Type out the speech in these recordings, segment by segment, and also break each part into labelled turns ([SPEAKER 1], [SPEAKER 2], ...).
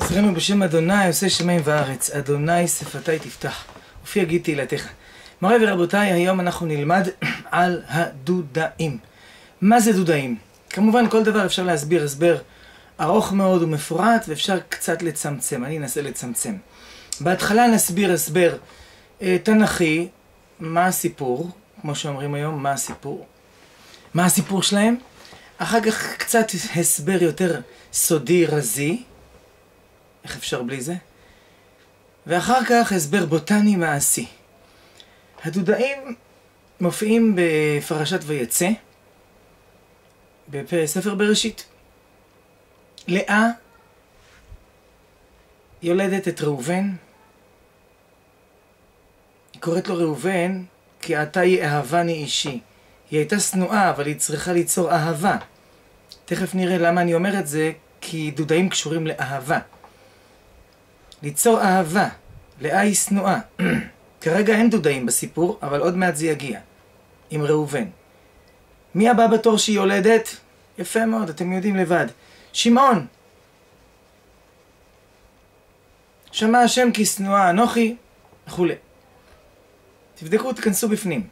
[SPEAKER 1] עזרנו בשם אדוני עושה שמיים וארץ, אדוני שפתי תפתח, ופי יגיד תהילתך. מוריי ורבותיי, היום אנחנו נלמד על הדודאים. מה זה דודאים? כמובן כל דבר אפשר להסביר הסבר ארוך מאוד ומפורט, ואפשר קצת לצמצם, אני אנסה לצמצם. בהתחלה נסביר הסבר תנכי, מה הסיפור, כמו שאומרים היום, מה הסיפור? מה הסיפור שלהם? אחר כך קצת הסבר יותר סודי רזי, איך אפשר בלי זה? ואחר כך הסבר בוטני מעשי. הדודאים מופיעים בפרשת ויצא, בספר בראשית. לאה יולדת את ראובן, היא קוראת לו ראובן כי עתה היא אהבני אישי. היא הייתה שנואה, אבל היא צריכה ליצור אהבה. תכף נראה למה אני אומר את זה, כי דודאים קשורים לאהבה. ליצור אהבה. לאה היא שנואה. כרגע אין דודאים בסיפור, אבל עוד מעט זה יגיע. עם ראובן. מי הבא בתור שהיא יולדת? יפה מאוד, אתם יודעים לבד. שמעון. שמע השם כי שנואה אנוכי, וכו'. תבדקו, תכנסו בפנים.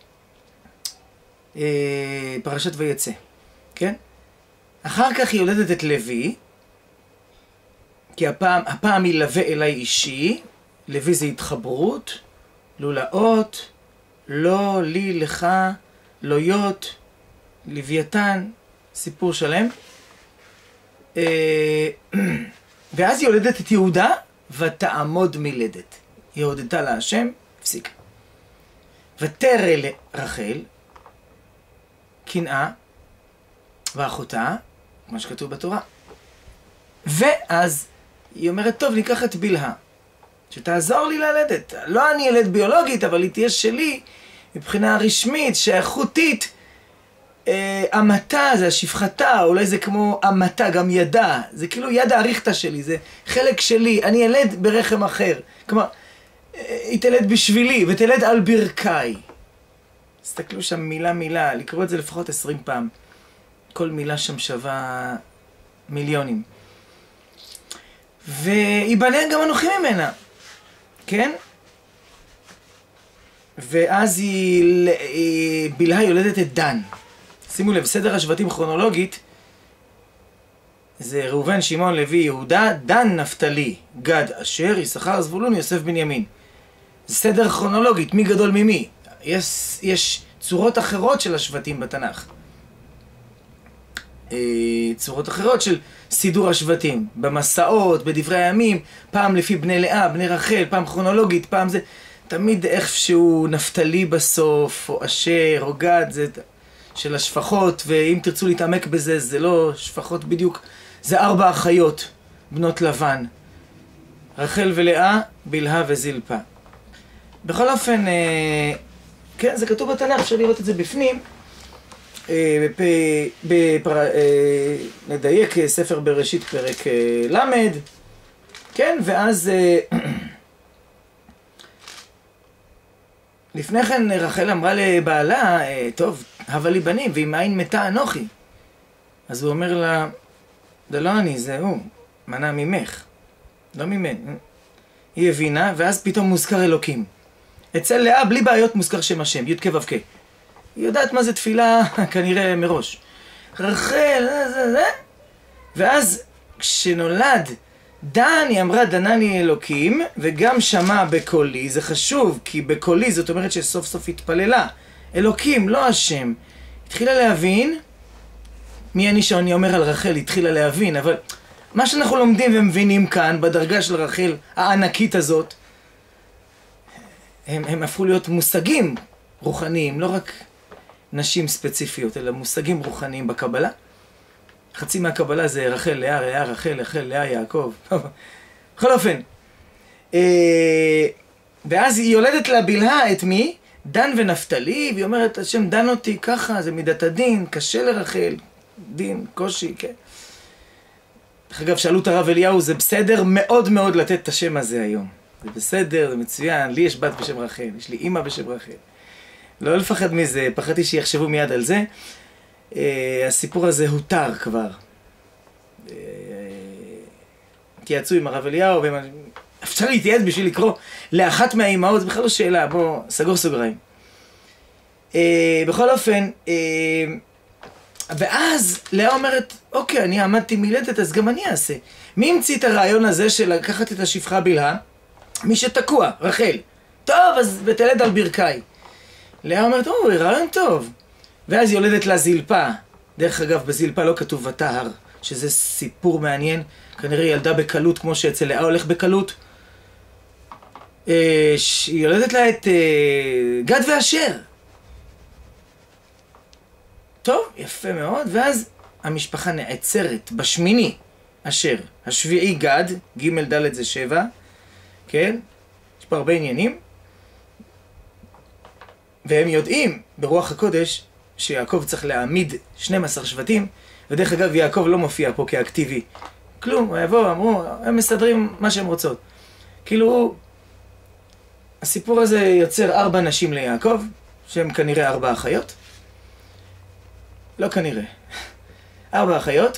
[SPEAKER 1] פרשת ויצא. כן? אחר כך היא יולדת את לוי, כי הפעם היא לווה אליי אישי. לוי זה התחברות, לולאות, לא, לי, לך, לויות, לוויתן, סיפור שלם. ואז היא יולדת את יהודה, ותעמוד מלדת. היא הודתה לה השם, הפסיקה. ותרא לרחל, קנאה, ואחותה, כמו שכתוב בתורה. ואז היא אומרת, טוב, ניקח את בלהה, שתעזור לי ללדת. לא אני ילד ביולוגית, אבל היא תהיה שלי, מבחינה רשמית, שייכותית, אמתה, זה השפחתה, אולי זה כמו אמתה, גם ידה. זה כאילו יד האריכתה שלי, זה חלק שלי, אני ילד ברחם אחר. כלומר, היא תלד בשבילי, ותלד על ברכיי. תסתכלו שם מילה מילה, לקרוא את זה לפחות 20 פעם. כל מילה שם שווה מיליונים. ויבנה גם אנוכי ממנה, כן? ואז בלהה יולדת את דן. שימו לב, סדר השבטים כרונולוגית, זה ראובן, שמעון, לוי, יהודה, דן, נפתלי, גד, אשר, יששכר, זבולון, יוסף, בנימין. זה סדר כרונולוגית, מי גדול ממי. יש צורות אחרות של השבטים בתנ"ך. צורות אחרות של סידור השבטים, במסעות, בדברי הימים, פעם לפי בני לאה, בני רחל, פעם כרונולוגית, פעם זה, תמיד איכשהו נפתלי בסוף, או אשר, או גד, זה של השפחות, ואם תרצו להתעמק בזה, זה לא שפחות בדיוק, זה 4 אחיות, בנות לבן, רחל ולאה, בלהה וזלפה. בכל אופן, כן, זה כתוב בתנ"ך, אפשר לראות את זה בפנים, נדייק ספר בראשית פרק למד, כן, ואז לפני כן רחל אמרה לבעלה, טוב, הבה לי בנים, ואם אין מתה אנוכי. אז הוא אומר לה, זה לא אני, זה הוא, מנע ממך, לא ממני. היא הבינה, ואז פתאום מוזכר אלוקים. אצל לאה בלי בעיות מוזכר שם השם, י' כ' ו' כ'. היא יודעת מה זה תפילה כנראה מראש. רחל, ואז כשנולד דן, היא אמרה דנני אלוקים, וגם שמע בקולי, זה חשוב, כי בקולי זאת אומרת שסוף סוף התפללה. אלוקים, לא השם. התחילה להבין, מי אני שאני אומר על רחל, התחילה להבין, אבל מה שאנחנו לומדים ומבינים כאן, בדרגה של רחל הענקית הזאת, הם הפכו להיות מושגים רוחניים, לא רק נשים ספציפיות, אלא מושגים רוחניים בקבלה. חצי מהקבלה זה רחל, לאה, לאה, רחל, רחל, לאה, יעקב. בכל אופן. ואז היא יולדת לה בלהה את מי? דן ונפתלי, והיא אומרת, השם דן אותי ככה, זה מידת הדין, קשה לרחל, דין, קושי, כן. אגב, שאלו את הרב אליהו, זה בסדר מאוד מאוד לתת את השם הזה היום. זה בסדר, זה מצוין, לי יש בת בשם רחל, יש לי אמא בשם רחל. לא לפחד מזה, פחדתי שיחשבו מיד על זה. הסיפור הזה הותר כבר. תייעצו עם הרב אליהו, אפשר להתייעץ בשביל לקרוא לאחת מהאימהות, זה בכלל לא שאלה, בוא, סגור סוגריים. בכל אופן, ואז לאה אומרת, אוקיי, אני עמדתי מילדת, אז גם אני אעשה. מי המציא את הרעיון הזה של לקחת את השפחה בלהה? מי שתקוע, רחל. טוב, אז ותלד על ברכי. לאה אומרת, רעיון טוב. ואז יולדת לה זלפה. דרך אגב, בזלפה לא כתוב ותהר, שזה סיפור מעניין. כנראה ילדה בקלות, כמו שאצל לאה הולך בקלות. היא יולדת לה את גד ואשר. טוב, יפה מאוד, ואז המשפחה נעצרת בשמיני אשר, השביעי גד, ג' ד' זה 7, כן? יש פה הרבה עניינים, והם יודעים ברוח הקודש שיעקב צריך להעמיד 12 שבטים, ודרך אגב יעקב לא מופיע פה כאקטיבי, כלום, יבוא, אמרו, הם מסדרים מה שהם רוצות. כאילו, הסיפור הזה יוצר 4 נשים ליעקב, שהם כנראה 4 אחיות, לא כנראה. 4 אחיות.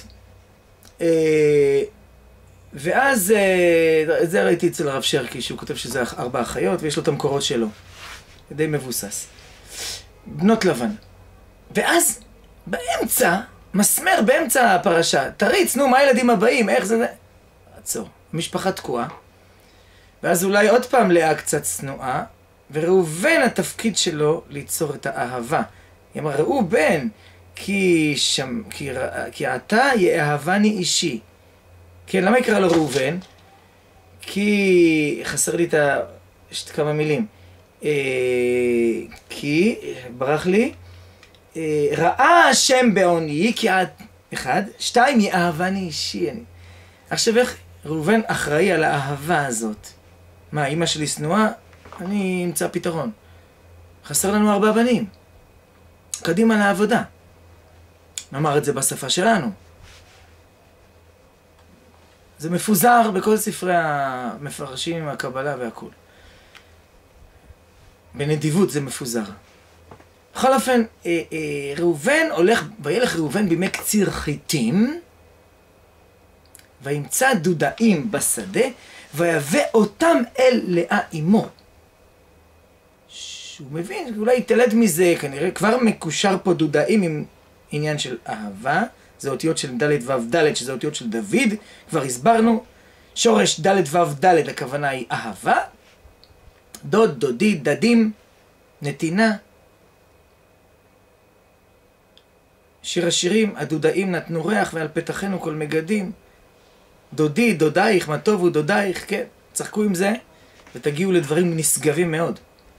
[SPEAKER 1] ואז, את זה ראיתי אצל הרב שרקי, שהוא כותב שזה 4 אחיות, ויש לו את המקורות שלו. זה די מבוסס. בנות לבן. ואז, באמצע, מסמר באמצע הפרשה, תריץ, נו, מה הילדים הבאים, איך זה... עצור. המשפחה תקועה. ואז אולי עוד פעם לאה קצת צנועה, וראובן התפקיד שלו ליצור את האהבה. היא אמרה, ראובן, כי אתה יאהבני אישי. כן, למה יקרא לו ראובן? כי, חסר לי יש כמה מילים. כי, ברח לי, ראה השם בעוני, כי 1, 2, יאהבני אישי. עכשיו איך ראובן אחראי על האהבה הזאת? מה, אמא שלי שנואה? אני אמצא פתרון. חסר לנו 4 בנים. קדימה לעבודה. נאמר את זה בשפה שלנו. זה מפוזר בכל ספרי המפרשים, הקבלה והכול. בנדיבות זה מפוזר. בכל אופן, ראובן הולך, וילך ראובן בימי קציר חיטים, וימצא דודאים בשדה, ויבא אותם אל לאה אמו. שהוא מבין, אולי יתלד מזה, כנראה כבר מקושר פה דודאים עם עניין של אהבה, זה אותיות של ד' ו' ד', שזה אותיות של דוד, כבר הסברנו, שורש ד' ו' ד', הכוונה היא אהבה, דוד, דודי, דדים, נתינה. שיר השירים, הדודאים נתנו ריח ועל פתחנו כל מגדים, דודי, דודייך, מה טובו דודייך, כן, צחקו עם זה, ותגיעו לדברים נשגבים מאוד.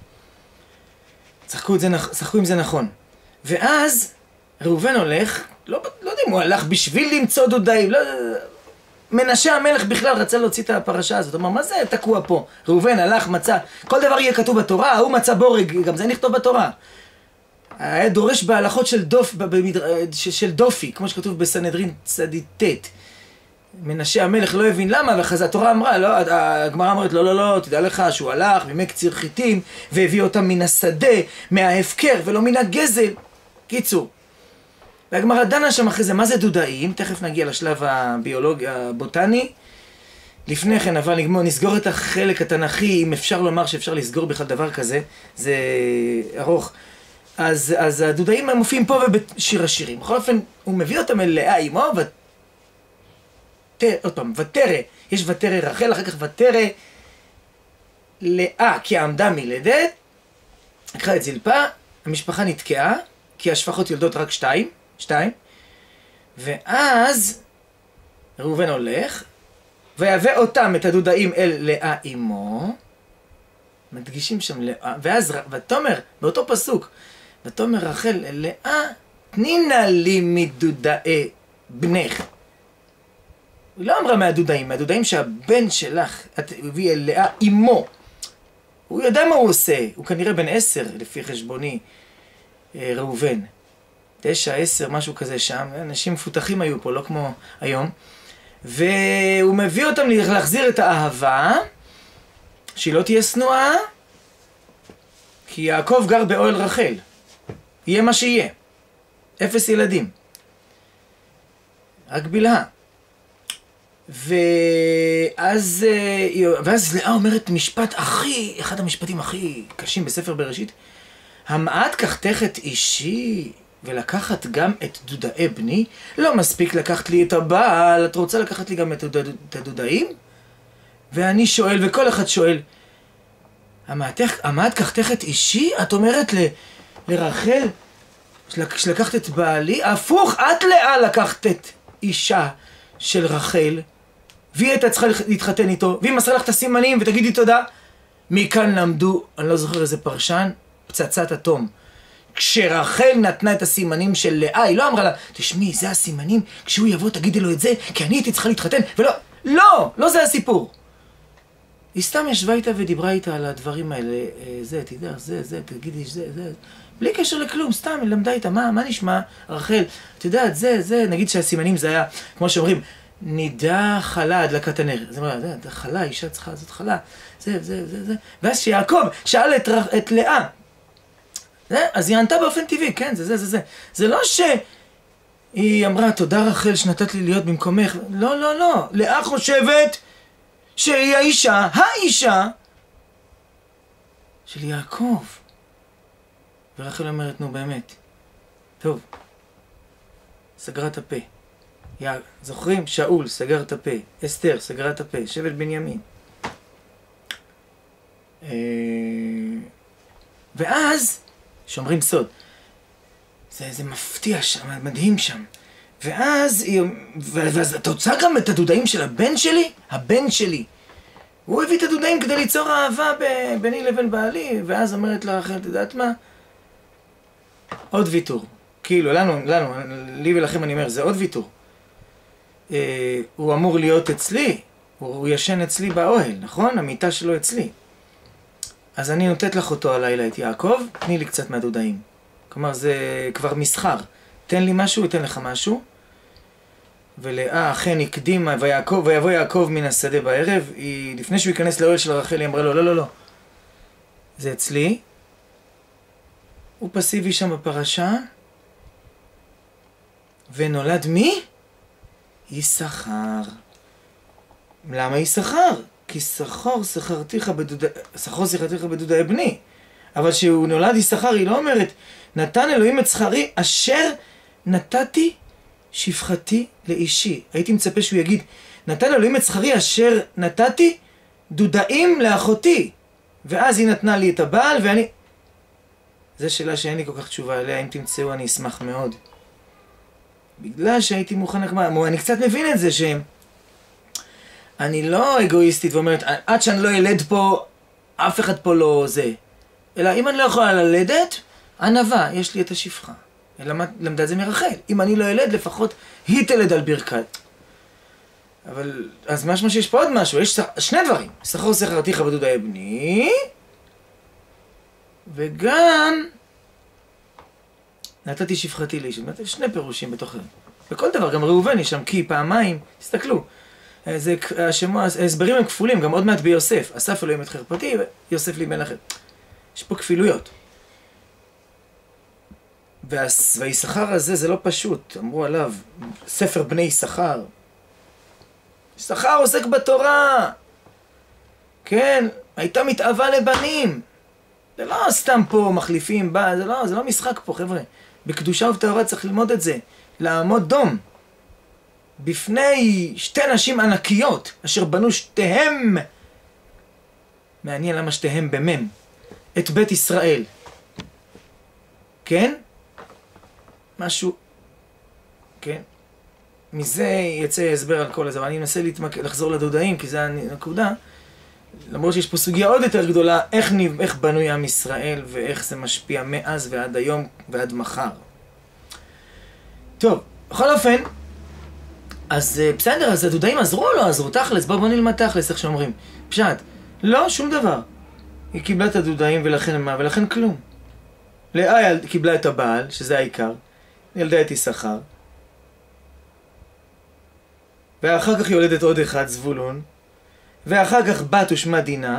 [SPEAKER 1] צחקו עם זה נכון. ואז ראובן הולך, לא יודע אם הוא הלך בשביל למצוא דודאים, לא, מנשה המלך בכלל רצה להוציא את הפרשה הזאת, הוא אמר, מה זה תקוע פה? ראובן הלך, מצא, כל דבר יהיה כתוב בתורה, הוא מצא בורג, גם זה נכתוב בתורה. היה דורש בהלכות של דופי, כמו שכתוב בסנהדרין צ"ט. מנשה המלך לא הבין למה, ואחרי זה התורה אמרה, לא, הגמרא אמרת, לא, תדע לך שהוא הלך בימי קציר חיטים, והביא אותם מן השדה, מההפקר, ולא מן הגזל. קיצור. והגמרא דנה שם אחרי זה, מה זה דודאים? תכף נגיע לשלב הביולוגי, הבוטני. לפני כן, אבל נסגור את החלק התנ"כי, אם אפשר לומר שאפשר לסגור בכלל דבר כזה, זה ארוך. אז הדודאים מופיעים פה ובשיר השירים. בכל אופן, הוא מביא אותם אל לאה אמו, עוד פעם, ותרא, יש ותרא רחל, אחר כך ותרא לאה, כי עמדה מלדת, לקחה את זלפה, המשפחה נתקעה, כי השפחות יולדות רק 2, ואז ראובן הולך, ויבא אותם, את הדודאים, אל לאה אמו, מדגישים שם לאה, ואז ותאמר, באותו פסוק, ותאמר רחל אל לאה, תני נא לי מדודאי בנך. היא לא אמרה מהדודאים שהבן שלך, את הביא אל לאה אמו. הוא יודע מה הוא עושה, הוא כנראה בן 10, לפי חשבוני, ראובן. 9, 10, משהו כזה שם, אנשים מפותחים היו פה, לא כמו היום. והוא מביא אותם להחזיר את האהבה, שהיא לא תהיה שנואה, כי יעקב גר באוהל רחל. יהיה מה שיהיה. 0 ילדים. רק בלהה. ואז לאה אומרת משפט אחד המשפטים הכי קשים בספר בראשית. המעט קחתך את אישי ולקחת גם את דודאי בני? לא מספיק לקחת לי את הבעל, את רוצה לקחת לי גם את הדודאים? ואני שואל, וכל אחד שואל, המעט קחתך את אישי? את אומרת לרחל שלקחת את בעלי? הפוך, את לאה לקחת את אישה של רחל, והיא הייתה צריכה להתחתן איתו, והיא מסרה לך את הסימנים ותגידי תודה. מכאן למדו, אני לא זוכר איזה פרשן, פצצת אטום. כשרחל נתנה את הסימנים של לאה, היא לא אמרה לה, תשמעי, זה הסימנים, כשהוא יבוא תגידי לו את זה, כי אני הייתי צריכה להתחתן, ולא, לא זה הסיפור. היא סתם ישבה איתה ודיברה איתה על הדברים האלה, זה, תדע, זה, תגידי, זה. בלי קשר לכלום, סתם, היא למדה איתה, מה נשמע, רחל, תדעת, זה, נגיד שהסימנים זה היה, כמו שאומרים, נידה חלה הדלקת הנר. זה אומר, חלה, אישה צריכה לעשות חלה, זה. ואז שיעקב שאל את לאה, אז היא ענתה באופן טבעי, כן, זה. זה לא שהיא אמרה, תודה רחל שנתת לי להיות במקומך. לא. לאה חושבת שהיא האישה של יעקב. ורחל אומרת, נו באמת. טוב, סגרה את הפה. זוכרים? שאול סגר את הפה. אסתר סגרה את הפה. שבט בנימין. ואז שומרים סוד. זה מפתיע שם, מדהים שם. ואז אתה רוצה גם את הדודאים של הבן שלי? הבן שלי. הוא הביא את הדודאים כדי ליצור אהבה ביני לבין בעלי, ואז אומרת לה רחל, תדעת מה? עוד ויתור. כאילו, לנו, לי ולכם אני אומר, זה עוד ויתור. הוא אמור להיות אצלי, הוא ישן אצלי באוהל, נכון? המיטה שלו אצלי. אז אני נותנת לך אותו הלילה את יעקב, תני לי קצת מהדודאים. כלומר, זה כבר מסחר. תן לי משהו, תן לך משהו. ולאה אכן הקדימה, ויבוא יעקב מן השדה בערב, לפני שהוא ייכנס לאוהל של רחל, היא אמרה לו, לא. זה אצלי. הוא פסיבי שם בפרשה. ונולד מי? יששכר. למה יששכר? כי שכור שכרתיך בדודאי בני. אבל כשהוא נולד יששכר, היא לא אומרת, נתן אלוהים את שכרי אשר נתתי שפחתי לאישי. הייתי מצפה שהוא יגיד, נתן אלוהים את שכרי אשר נתתי דודאים לאחותי. ואז היא נתנה לי את הבעל ואני... זו שאלה שאין לי כל כך תשובה אליה, אם תמצאו אני אשמח מאוד. בגלל שהייתי מוכן לקבל, אני קצת מבין את זה אני לא אגואיסטית ואומרת, עד שאני לא ילד פה, אף אחד פה לא זה. אלא אם אני לא יכולה ללדת, ענווה, יש לי את השפחה. למדה את זה מרחל. אם אני לא ילד, לפחות היא תלד על ברכת. אבל, אז משמע שיש פה עוד משהו, יש שני דברים. שכור שכרתיך בדודאי בני, וגם נתתי שפחתי לאיש. שני פירושים בתוך... בכל דבר, גם ראובן יש שם כי פעמיים, תסתכלו. ההסברים הם כפולים, גם עוד מעט ביוסף. אסף אלוהים את חרפתי, ויוסף לי בן אחר. יש פה כפילויות. והיששכר הזה זה לא פשוט, אמרו עליו, ספר בני יששכר. יששכר עוסק בתורה. כן, הייתה מתאווה לבנים. זה לא סתם פה מחליפים, זה לא משחק פה, חבר'ה. בקדושה ובטהרה צריך ללמוד את זה. לעמוד דום. בפני שתי נשים ענקיות, אשר בנו שתיהם, מעניין למה שתיהם במם, את בית ישראל. כן? משהו, כן? מזה יצא הסבר על כל הזה, אבל אני מנסה לחזור לדודאים, כי זה הנקודה, למרות שיש פה סוגיה עוד יותר גדולה, איך בנוי עם ישראל, ואיך זה משפיע מאז ועד היום ועד מחר. טוב, בכל אופן, אז בסדר, אז הדודאים עזרו או לא עזרו? תכלס, בוא נלמד תכלס, איך שאומרים. פשט, לא, שום דבר. היא קיבלה את הדודאים ולכן מה? ולכן כלום. לאה קיבלה את הבעל, שזה העיקר, ילדה את יששכר, ואחר כך יולדת עוד אחד, זבולון, ואחר כך בת ושמה דינה,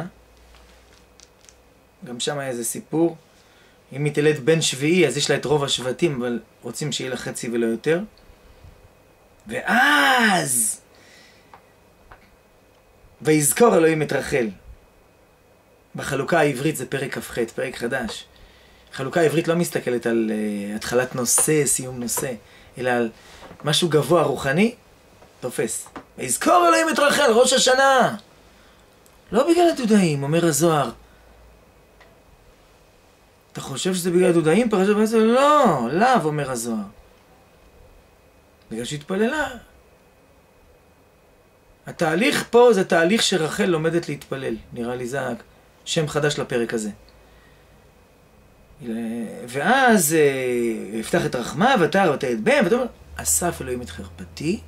[SPEAKER 1] גם שם היה איזה סיפור, אם היא תלד בן שביעי, אז יש לה את רוב השבטים, אבל רוצים שיהיה לה חצי ולא יותר. ואז ויזכור אלוהים את רחל. בחלוקה העברית זה פרק כ"ח, פרק חדש. החלוקה העברית לא מסתכלת על התחלת נושא, סיום נושא, אלא על משהו גבוה רוחני, תופס. ויזכור אלוהים את רחל, ראש השנה. לא בגלל הדודאים, אומר הזוהר. אתה חושב שזה בגלל הדודאים? פרשת ועשו? לא, לאו, אומר הזוהר. בגלל שהתפללה. התהליך פה זה תהליך שרחל לומדת להתפלל. נראה לי זה שם חדש לפרק הזה. ואז יפתח את רחמה ותר ותרד בהם ואתה אומר, אסף אלוהים את חרפתי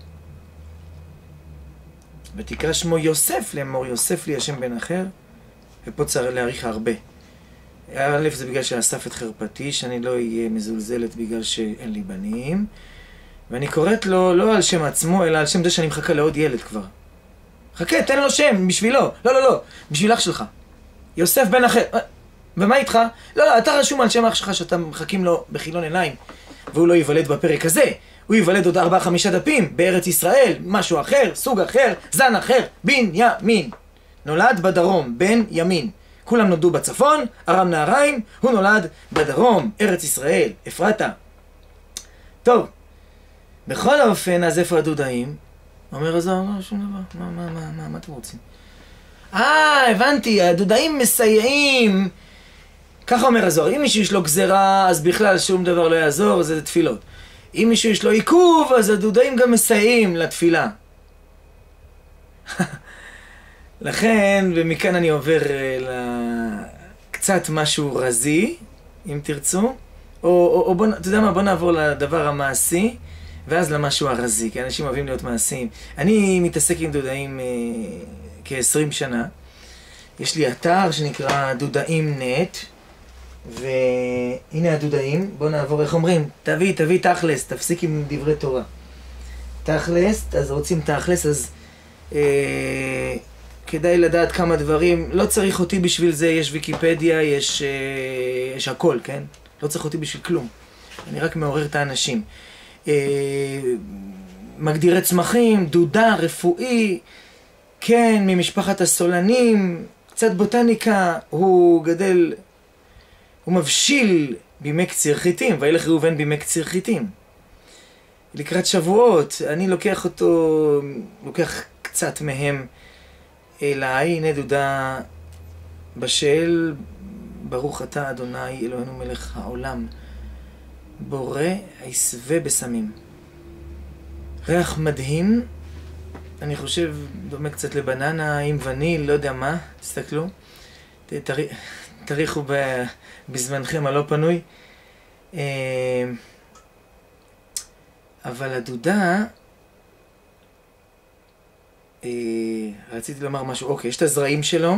[SPEAKER 1] ותקרא שמו יוסף לאמור יוסף לי השם בן אחר. ופה צריך להעריך הרבה. א' זה בגלל שאסף את חרפתי, שאני לא אהיה מזולזלת בגלל שאין לי בנים, ואני קוראת לו לא על שם עצמו אלא על שם זה שאני מחכה לעוד ילד כבר. חכה, תן לו שם בשבילו. לא, בשביל אח שלך יוסף בן אחר. ומה איתך? לא, אתה רשום על שם אח שלך שאתה מחכים לו בחילון עיניים, והוא לא ייוולד בפרק הזה, הוא ייוולד עוד 4-5 דפים בארץ ישראל, משהו אחר, סוג אחר, זן אחר, בן ימין. נולד בדרום, בן ימין. כולם נולדו בצפון, ארם נהריים, הוא נולד בדרום, ארץ ישראל, אפרתה. טוב, בכל אופן, אז איפה הדודאים? אומר הזוהר, לא, שום דבר, מה אתם רוצים? הבנתי, הדודאים מסייעים. ככה אומר הזוהר, אם מישהו יש לו גזרה, אז בכלל שום דבר לא יעזור, זה תפילות. אם מישהו יש לו עיכוב, אז הדודאים גם מסייעים לתפילה. לכן, ומכאן אני עובר קצת משהו רזי, אם תרצו, או בוא, אתה יודע מה, בוא נעבור לדבר המעשי, ואז למשהו הרזי, כי אנשים אוהבים להיות מעשיים. אני מתעסק עם דודאים כ-20 שנה. יש לי אתר שנקרא דודאים נט, והנה הדודאים. בוא נעבור, איך אומרים? תביא תכלס, תפסיק עם דברי תורה. תכלס, אז רוצים תכלס, אז כדאי לדעת כמה דברים. לא צריך אותי בשביל זה, יש ויקיפדיה, יש הכל, כן? לא צריך אותי בשביל כלום. אני רק מעורר את האנשים. מגדירי צמחים, דודה, רפואי, כן, ממשפחת הסולנים, קצת בוטניקה, הוא גדל, הוא מבשיל בימי קציר חיטים, וילך ראובן בימי קציר חיטים. לקראת שבועות, אני לוקח קצת מהם אליי, הנה דודה בשל, ברוך אתה אדוני אלוהינו מלך העולם, בורא היסווה בסמים. ריח מדהים, אני חושב דומה קצת לבננה עם וניל, לא יודע מה, תסתכלו, תריחו בזמנכם הלא פנוי. אבל הדודה, רציתי לומר משהו, אוקיי, יש את הזרעים שלו,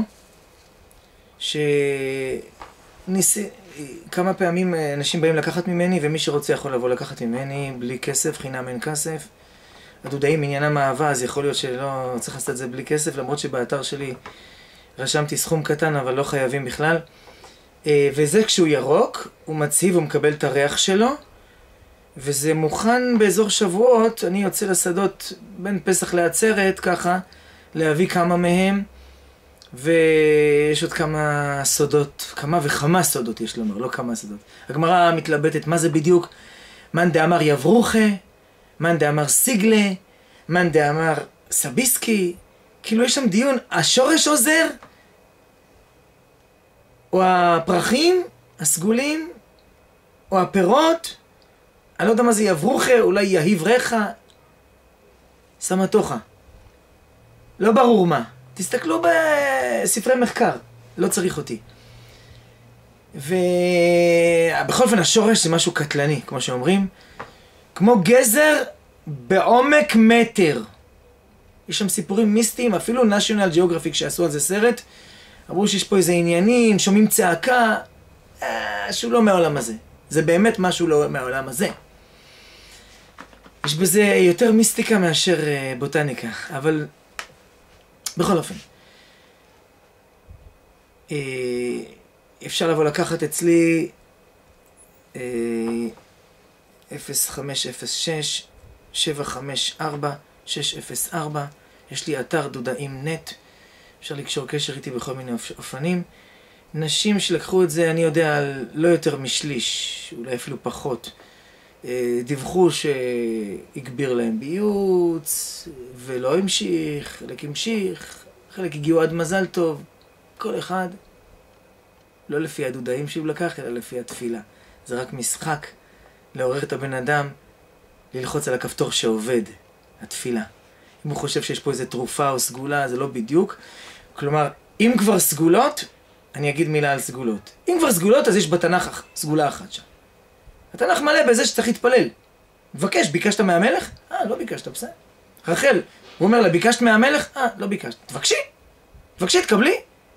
[SPEAKER 1] כמה פעמים אנשים באים לקחת ממני, ומי שרוצה יכול לבוא לקחת ממני, בלי כסף, חינם אין כסף. הדודאים עניינם אהבה, אז יכול להיות שלא צריך לעשות את זה בלי כסף, למרות שבאתר שלי רשמתי סכום קטן, אבל לא חייבים בכלל. וזה כשהוא ירוק, הוא מצהיב, הוא מקבל את הריח שלו, וזה מוכן באזור שבועות, אני יוצא לשדות בין פסח לעצרת, ככה, להביא כמה מהם, ויש עוד כמה סודות, כמה וכמה סודות יש לומר, לא כמה סודות. הגמרא מתלבטת מה זה בדיוק, מאן דאמר יברוכה, מאן דאמר סיגלה, מאן דאמר סביסקי, כאילו יש שם דיון, השורש עוזר, או הפרחים, הסגולים, או הפירות, אני לא יודע מה זה יברוכה, אולי יהיב רחה, סמטוחה. לא ברור מה. תסתכלו בספרי מחקר, לא צריך אותי. ובכל אופן השורש זה משהו קטלני, כמו שאומרים, כמו גזר בעומק מטר. יש שם סיפורים מיסטיים, אפילו national geographic שעשו על זה סרט, אמרו שיש פה איזה עניינים, שומעים צעקה, שהוא לא מהעולם הזה. זה באמת משהו לא מהעולם הזה. יש בזה יותר מיסטיקה מאשר בוטניקה, אבל בכל אופן. אפשר לבוא לקחת אצלי 0506-754-604, יש לי אתר דודאים נט, אפשר לקשור קשר איתי בכל מיני אופנים. נשים שלקחו את זה, אני יודע, על לא יותר משליש, אולי אפילו פחות. דיווחו שהגביר להם בייעוץ, ולא המשיך, חלק המשיך, חלק הגיעו עד מזל טוב. כל אחד, לא לפי הדודאים שהוא לקח, אלא לפי התפילה. זה רק משחק לעורר את הבן אדם, ללחוץ על הכפתור שעובד, התפילה. אם הוא חושב שיש פה איזו תרופה או סגולה, זה לא בדיוק. כלומר, אם כבר סגולות, אני אגיד מילה על סגולות. אם כבר סגולות, אז יש בתנ"ך סגולה אחת שם. התנ"ך מלא בזה שצריך להתפלל. מבקש, ביקשת מהמלך? לא ביקשת, בסדר. רחל, הוא אומר לה, ביקשת מהמלך? לא ביקשת. תבקשי. תבקשי, תקבלי.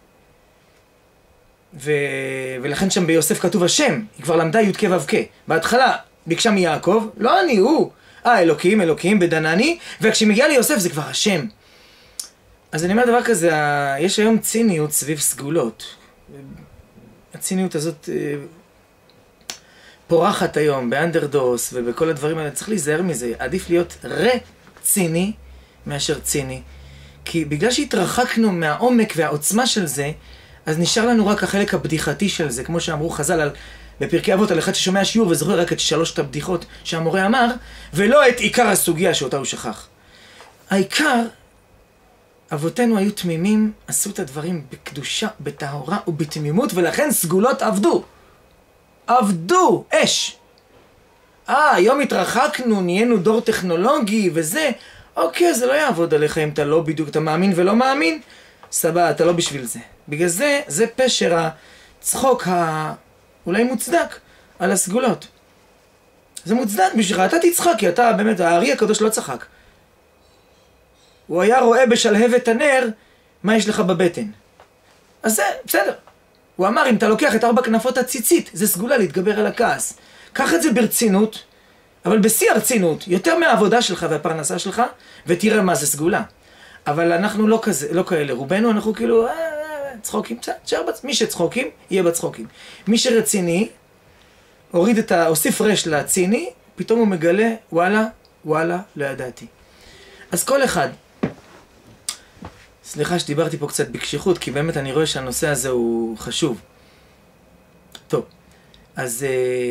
[SPEAKER 1] ולכן שם ביוסף כתוב השם. היא כבר למדה י' כ' ו' כ'. בהתחלה ביקשה מיעקב, לא אני, הוא. אלוקים, אלוקים, בדנני, וכשמגיע ליוסף זה כבר השם. אז אני אומר דבר כזה, יש היום ציניות סביב סגולות. הציניות הזאת פורחת היום באנדרדוס ובכל הדברים האלה. צריך להיזהר מזה. עדיף להיות רציני מאשר ציני. כי בגלל שהתרחקנו מהעומק והעוצמה של זה, אז נשאר לנו רק החלק הבדיחתי של זה. כמו שאמרו חז"ל בפרקי אבות על אחד ששומע שיעור וזוכר רק את 3 הבדיחות שהמורה אמר, ולא את עיקר הסוגיה שאותה הוא שכח. העיקר, אבותינו היו תמימים, עשו את הדברים בקדושה, בטהרה ובתמימות, ולכן סגולות עבדו. עבדו, אש. היום התרחקנו, נהיינו דור טכנולוגי וזה. אוקיי, זה לא יעבוד עליך אם אתה לא בדיוק, אתה מאמין ולא מאמין. סבבה, אתה לא בשביל זה. בגלל זה, זה פשר הצחוק אולי מוצדק על הסגולות. זה מוצדק בשבילך, אתה תצחק, כי אתה באמת, הארי הקדוש לא צחק. הוא היה רואה בשלהבת הנר מה יש לך בבטן. אז זה, בסדר. הוא אמר, אם אתה לוקח את 4 כנפות הציצית, זה סגולה להתגבר על הכעס. קח את זה ברצינות, אבל בשיא הרצינות, יותר מהעבודה שלך והפרנסה שלך, ותראה מה זה סגולה. אבל אנחנו לא כאלה. רובנו אנחנו כאילו, צחוקים, מי שצחוקים, יהיה בצחוקים. מי שרציני, הוסיף רש לציני, פתאום הוא מגלה, וואלה, לא ידעתי. אז כל אחד, סליחה שדיברתי פה קצת בקשיחות, כי באמת אני רואה שהנושא הזה הוא חשוב. טוב, אז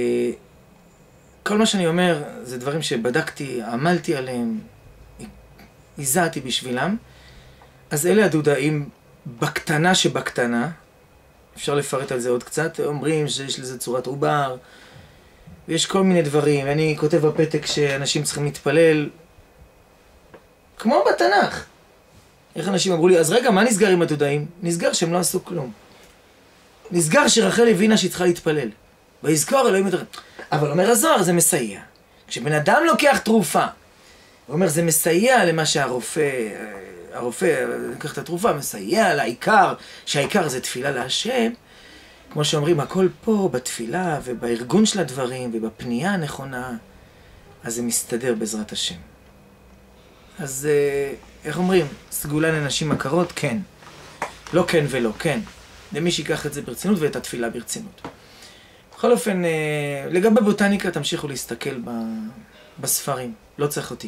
[SPEAKER 1] כל מה שאני אומר, זה דברים שבדקתי, עמלתי עליהם, הזעתי בשבילם. אז אלה הדודאים בקטנה שבקטנה, אפשר לפרט על זה עוד קצת, אומרים שיש לזה צורת עובר, ויש כל מיני דברים, אני כותב בפתק שאנשים צריכים להתפלל, כמו בתנ"ך. איך אנשים אמרו לי, אז רגע, מה נסגר עם הדודאים? נסגר שהם לא עשו כלום. נסגר שרחל הבינה שהיא צריכה להתפלל. ויזכור אלוהים את... אבל אומר הזוהר, זה מסייע. כשבן אדם לוקח תרופה, הוא אומר, זה מסייע למה הרופא לקח את התרופה, מסייע לעיקר, שהעיקר זה תפילה להשם. כמו שאומרים, הכל פה בתפילה ובארגון של הדברים ובפנייה הנכונה, אז זה מסתדר בעזרת השם. אז איך אומרים? סגולה לנשים עקרות? כן. לא כן ולא, כן. למי שיקח את זה ברצינות ואת התפילה ברצינות. בכל אופן, לגבי בוטניקה תמשיכו להסתכל בספרים, לא צריך אותי.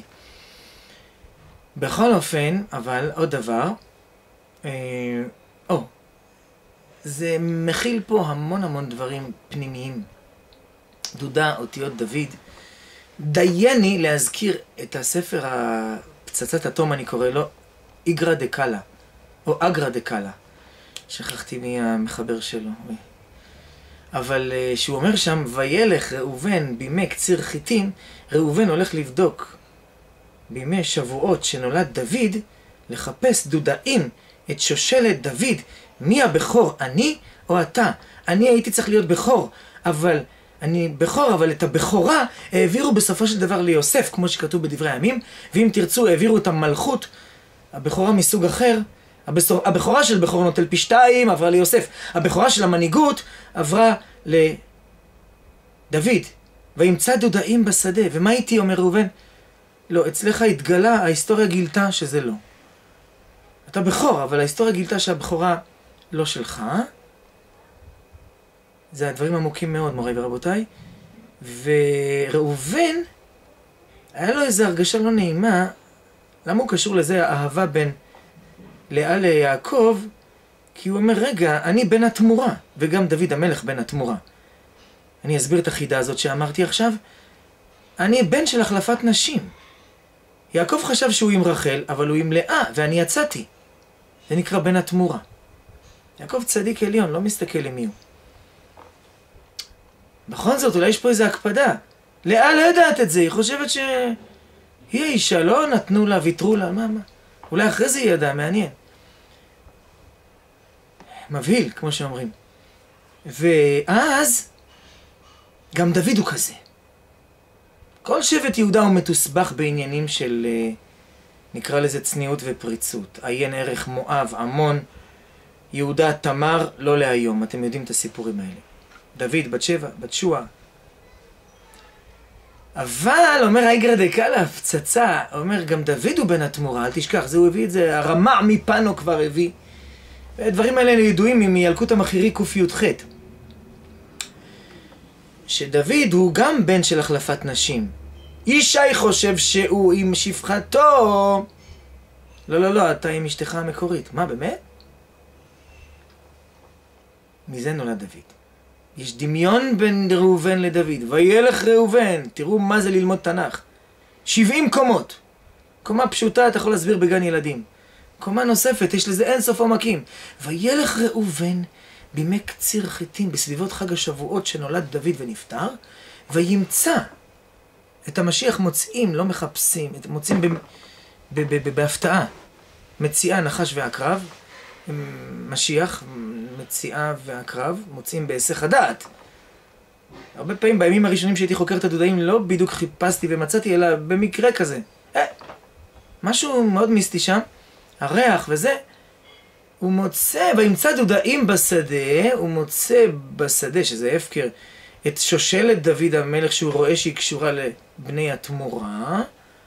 [SPEAKER 1] בכל אופן, אבל עוד דבר, זה מכיל פה המון דברים פנימיים. דודה, אותיות דוד. דייני להזכיר את הספר פצצת אטום, אני קורא לו, איגרא דקאלה, או אגרא דקאלה. שכחתי מי המחבר שלו. אבל שהוא אומר שם, וילך ראובן בימי קציר חיטים, ראובן הולך לבדוק בימי שבועות שנולד דוד, לחפש דודאים את שושלת דוד, מי הבכור, אני או אתה? אני הייתי צריך להיות בכור, אבל את הבכורה העבירו בסופו של דבר ליוסף, כמו שכתוב בדברי הימים, ואם תרצו העבירו את המלכות, הבכורה מסוג אחר, הבכורה של בכור נוטל פי 2 עברה ליוסף, הבכורה של המנהיגות עברה לדוד, וימצא דודאים בשדה. ומה איתי, אומר ראובן? לא, אצלך התגלה, ההיסטוריה גילתה שזה לא. אתה בכור, אבל ההיסטוריה גילתה שהבכורה לא שלך. זה הדברים עמוקים מאוד, מוריי ורבותיי. וראובן, היה לו איזו הרגשה לא נעימה. למה הוא קשור לזה? האהבה בין לאה ליעקב, כי הוא אומר, רגע, אני בן התמורה, וגם דוד המלך בן התמורה. אני אסביר את החידה הזאת שאמרתי עכשיו. אני בן של החלפת נשים. יעקב חשב שהוא עם רחל, אבל הוא עם לאה, ואני יצאתי. זה נקרא בן התמורה. יעקב צדיק עליון, לא מסתכל למי הוא. בכל זאת, אולי יש פה איזו הקפדה. לאה לא יודעת את זה, היא חושבת שהיא האישה, לא נתנו לה, ויתרו לה, מה? אולי אחרי זה היא ידעה, מעניין. מבהיל, כמו שאומרים. ואז, גם דוד הוא כזה. כל שבט יהודה הוא מתוסבך בעניינים של, נקרא לזה צניעות ופריצות. עיין ערך מואב, עמון, יהודה, תמר, לא להיום. אתם יודעים את הסיפורים האלה. דוד, בת שבע, בת שועה. אבל, אומר האיגרא דקאלה, הפצצה, אומר, גם דוד הוא בן התמורה, אל תשכח, זה הוא הביא את זה, הרמ"א מפנו כבר הביא. והדברים האלה ידועים מילקוט המחירי קי"ח. שדוד הוא גם בן של החלפת נשים. ישי חושב שהוא עם שפחתו. לא, אתה עם אשתך המקורית. מה, באמת? מזה נולד דוד. יש דמיון בין ראובן לדוד. וילך ראובן, תראו מה זה ללמוד תנ"ך. 70 קומות. קומה פשוטה אתה יכול להסביר בגן ילדים. קומה נוספת, יש לזה אין סוף עומקים. וילך ראובן בימי קציר חיטים, בסביבות חג השבועות שנולד דוד ונפטר, וימצא את המשיח מוצאים, לא מחפשים, מוצאים בהפתעה. מציאה נחש ועקרב, משיח, מציאה ועקרב, מוצאים בהיסח הדעת. הרבה פעמים בימים הראשונים שהייתי חוקר את הדודאים לא בדיוק חיפשתי ומצאתי, אלא במקרה כזה. משהו מאוד מיסטי שם, הריח וזה, הוא מוצא, וימצא דודאים בשדה, הוא מוצא בשדה, שזה הפקר, את שושלת דוד המלך שהוא רואה שהיא קשורה לבני התמורה,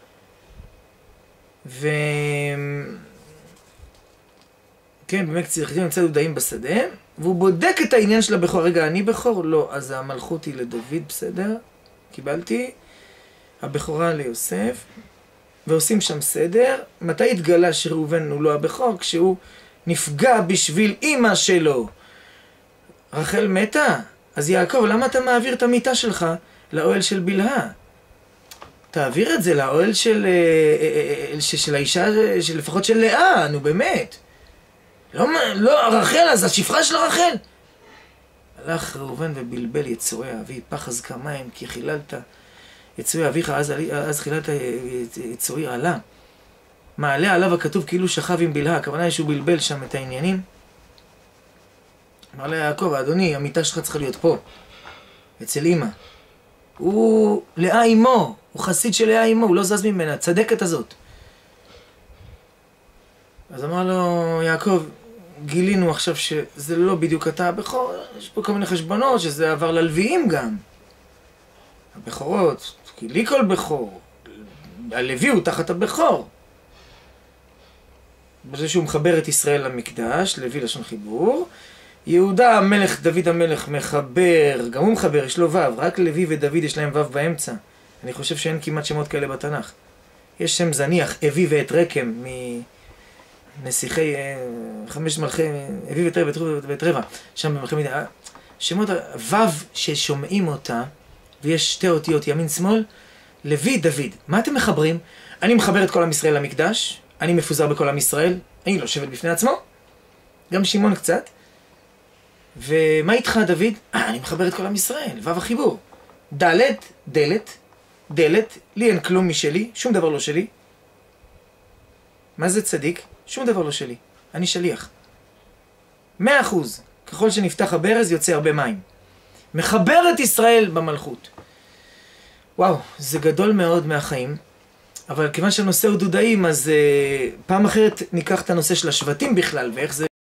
[SPEAKER 1] כן, באמת קציר נמצא דודאים בשדה, והוא בודק את העניין של הבכור. רגע, אני בכור? לא, אז המלכות היא לדוד, בסדר? קיבלתי. הבכורה ליוסף, ועושים שם סדר. מתי התגלה שראובן הוא לא הבכור? כשהוא נפגע בשביל אמא שלו. רחל מתה? אז יעקב, למה אתה מעביר את המיטה שלך לאוהל של בלהה? תעביר את זה לאוהל של האישה, לפחות של לאה, נו באמת. לא, רחל, אז השפחה של רחל. הלך ראובן ובלבל יצורי אבי, פחז כמים, כי חיללת יצורי אביך, אז חיללת יצורי עלה. מעלה עליו הכתוב כאילו שכב עם בלהה, הכוונה היא שהוא בלבל שם את העניינים. אמר לה יעקב, אדוני, המיטה שלך צריכה להיות פה, אצל אמא. הוא לאה אמו, הוא חסיד של לאה אמו, הוא לא זז ממנה, צדקת הזאת. אז אמר לו יעקב, גילינו עכשיו שזה לא בדיוק אתה הבכור, יש פה כל מיני חשבונות שזה עבר ללוויים גם. הבכורות, כי לי כל בכור, הלוי הוא תחת הבכור. בזה שהוא מחבר את ישראל למקדש, לוי לשון חיבור. יהודה המלך, דוד המלך מחבר, גם הוא מחבר, יש לו ו', רק לוי ודוד יש להם ו' באמצע. אני חושב שאין כמעט שמות כאלה בתנ"ך. יש שם זניח, אבי ואת רקם, מנסיכי 5 מלכי, אבי ואת רבע, שם במלכי שמות ו' ששומעים אותה, ויש שתי אותיות ימין שמאל, לוי דוד. מה אתם מחברים? אני מחבר את כל עם ישראל למקדש, אני מפוזר בכל עם ישראל, אני לא שבט בפני עצמו, גם שמעון קצת. ומה איתך דוד? אני מחבר את כל עם ישראל, ו' החיבור. ד' דלת, לי אין כלום משלי, שום דבר לא שלי. מה זה צדיק? שום דבר לא שלי, אני שליח. 100%, ככל שנפתח הברז יוצא הרבה מים. מחבר את ישראל במלכות. וואו, זה גדול מאוד מהחיים. אבל כיוון שהנושא הוא דודאים, אז פעם אחרת ניקח את הנושא של השבטים בכלל, ואיך זה